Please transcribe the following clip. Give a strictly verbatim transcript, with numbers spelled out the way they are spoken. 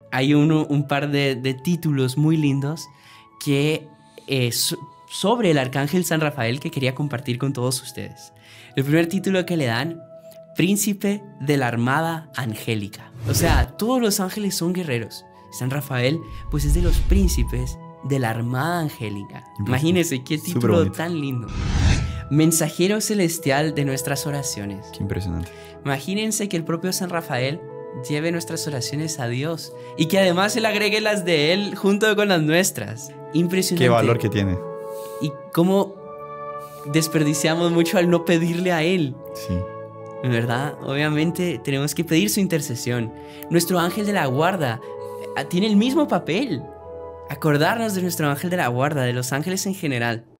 hay uno, un par de, de títulos muy lindos que es sobre el arcángel San Rafael que quería compartir con todos ustedes. El primer título que le dan: Príncipe de la Armada Angélica. O sea, todos los ángeles son guerreros. San Rafael, pues, es de los príncipes de la Armada Angélica. Imagínense qué título tan lindo. Mensajero celestial de nuestras oraciones. Qué impresionante. Imagínense que el propio San Rafael lleve nuestras oraciones a Dios y que además él agregue las de él junto con las nuestras. Impresionante. Qué valor que tiene. Y cómo desperdiciamos mucho al no pedirle a él. Sí. ¿Verdad? Obviamente tenemos que pedir su intercesión. Nuestro ángel de la guarda tiene el mismo papel. Acordarnos de nuestro ángel de la guarda, de los ángeles en general.